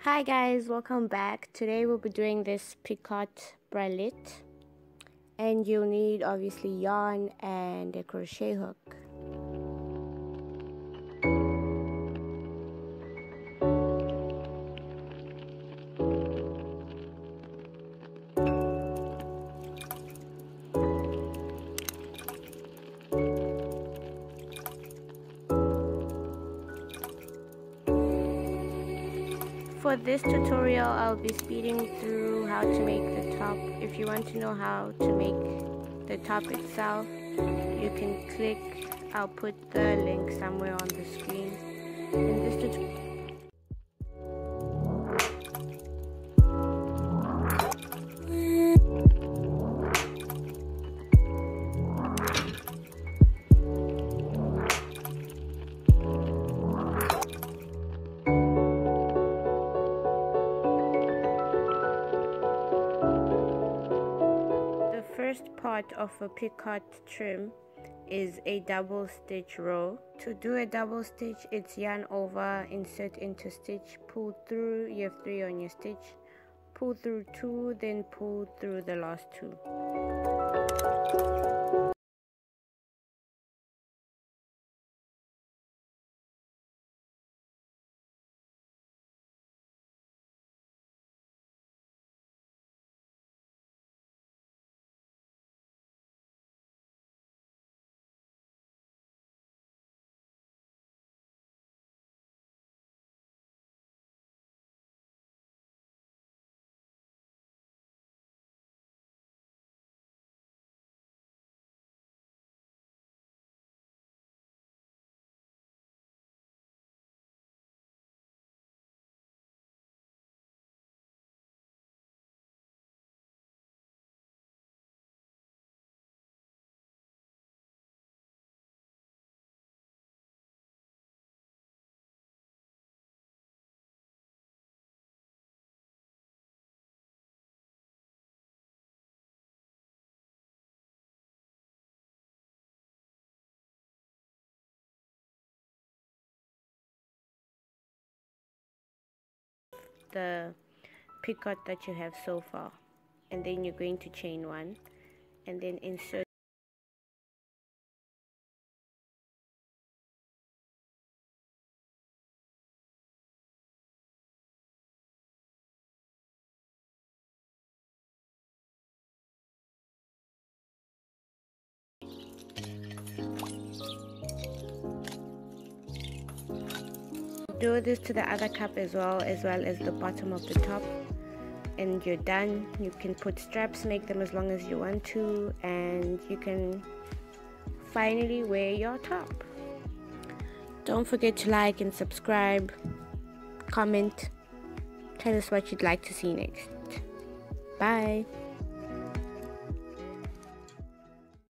Hi guys, welcome back. Today we'll be doing this Picot bralette, and you'll need obviously yarn and a crochet hook. For this tutorial, I'll be speeding through how to make the top. If you want to know how to make the top itself, you can click. I'll put the link somewhere on the screen. In this tutorial, first part of a Picot trim is a double stitch row. To do a double stitch, it's yarn over, insert into stitch, pull through. You have 3 on your stitch, pull through 2, then pull through the last 2. The Picot that you have so far, and then you're going to chain 1 and then insert . Do this to the other cup as well as the bottom of the top, and you're done. You can put straps, make them as long as you want to, and you can finally wear your top. Don't forget to like and subscribe, comment, tell us what you'd like to see next. Bye.